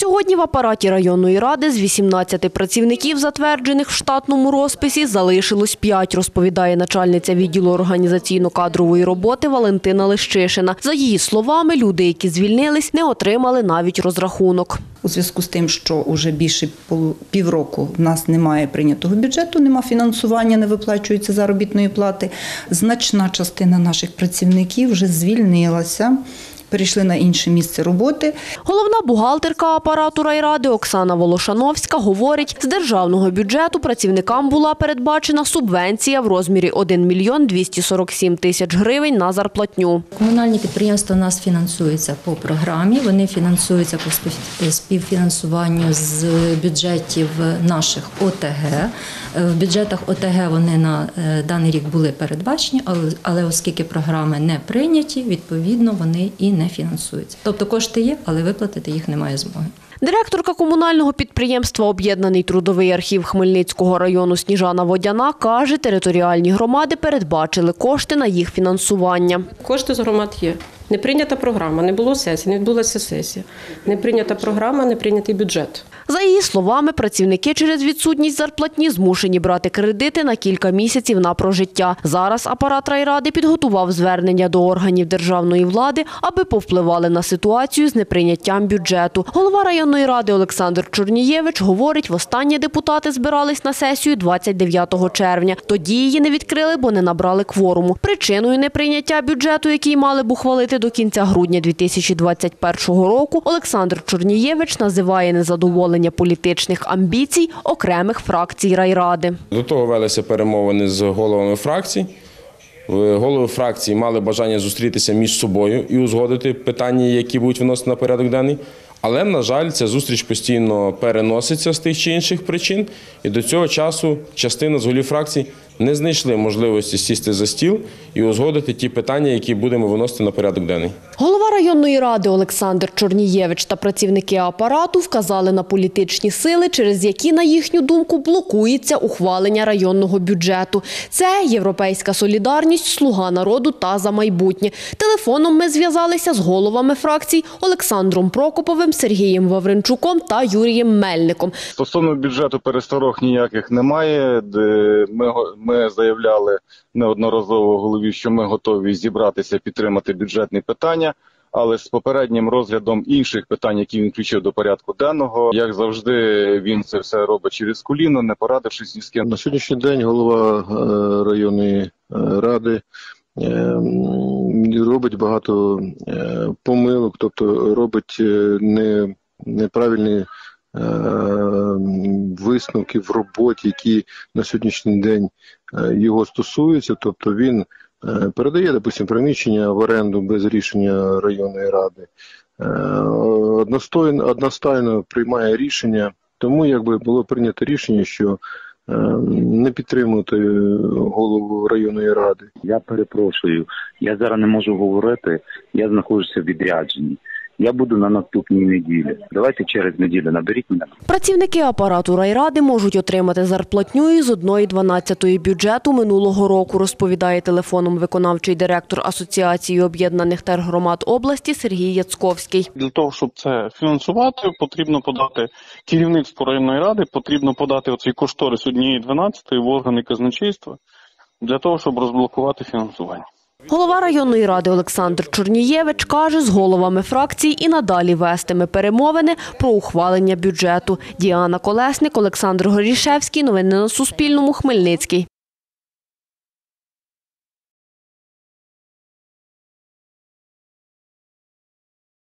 Сьогодні в апараті районної ради з 18 працівників, затверджених в штатному розписі, залишилось 5, розповідає начальниця відділу організаційно-кадрової роботи Валентина Лещишина. За її словами, люди, які звільнились, не отримали навіть розрахунок. У зв'язку з тим, що вже більше півроку в нас немає прийнятого бюджету, немає фінансування, не виплачується заробітної плати, значна частина наших працівників вже звільнилася, перейшли на інше місце роботи. Головна бухгалтерка апарату райради Оксана Волошановська говорить, з державного бюджету працівникам була передбачена субвенція в розмірі 1 мільйон 247 тисяч гривень на зарплатню. Комунальні підприємства у нас фінансуються по програмі, вони фінансуються по співфінансуванню з бюджетів наших ОТГ. В бюджетах ОТГ вони на даний рік були передбачені, але оскільки програми не прийняті, відповідно вони і не фінансуються. Тобто кошти є, але виплатити їх немає змоги. Директорка комунального підприємства «Об'єднаний трудовий архів Хмельницького району» Сніжана Водяна каже, територіальні громади передбачили кошти на їх фінансування. Кошти з громад є. Не прийнята програма, не було сесії, не відбулася сесія. Не прийнята програма, не прийнятий бюджет. За її словами, працівники через відсутність зарплатні змушені брати кредити на кілька місяців на прожиття. Зараз апарат райради підготував звернення до органів державної влади, аби повпливали на ситуацію з неприйняттям бюджету. Голова районної ради Олександр Чорнієвич говорить, востаннє депутати збирались на сесію 29 червня. Тоді її не відкрили, бо не набрали кворуму. Причиною неприйняття бюджету, який мали б ухвалити до кінця грудня 2021 року, Олександр Чорнієвич називає незадоволення політичних амбіцій окремих фракцій райради. До того велися перемовини з головами фракцій. Голови фракцій мали бажання зустрітися між собою і узгодити питання, які будуть виносити на порядок денний. Але, на жаль, ця зустріч постійно переноситься з тих чи інших причин. І до цього часу частина з голів фракцій не знайшли можливості сісти за стіл і узгодити ті питання, які будемо виносити на порядок денний. Голова районної ради Олександр Чорнієвич та працівники апарату вказали на політичні сили, через які, на їхню думку, блокується ухвалення районного бюджету. Це «Європейська солідарність», «Слуга народу» та «За майбутнє». Телефоном ми зв'язалися з головами фракцій Олександром Прокоповим, Сергієм Вавренчуком та Юрієм Мельником. Стосовно бюджету пересторог ніяких немає. Ми заявляли неодноразово голові, що ми готові зібратися, підтримати бюджетні питання, але з попереднім розглядом інших питань, які він включив до порядку денного, як завжди, він це все робить через коліно, не порадившись ні з ким. На сьогоднішній день голова районної ради робить багато помилок, тобто робить неправильні висновки в роботі, які на сьогоднішній день його стосуються. Тобто він передає, допустим, приміщення в оренду без рішення районної ради, одностайно приймає рішення. Тому було прийнято рішення, що не підтримувати голову районної ради. Я перепрошую, я зараз не можу говорити, я знаходжуся в відрядженні. Я буду на наступній неділі. Давайте через неділю наберіть мене. Працівники апарату райради можуть отримати зарплатню із 1/12 бюджету минулого року, розповідає телефоном виконавчий директор Асоціації об'єднаних тергромад області Сергій Яцковський. Для того, щоб це фінансувати, потрібно подати керівництву районної ради, потрібно подати оцей кошторис 1/12 в органи казначейства для того, щоб розблокувати фінансування. Голова районної ради Олександр Чорнієвич каже, з головами фракцій і надалі вестиме перемовини про ухвалення бюджету. Діана Колесник, Олександр Горішевський. Новини на Суспільному. Хмельницький.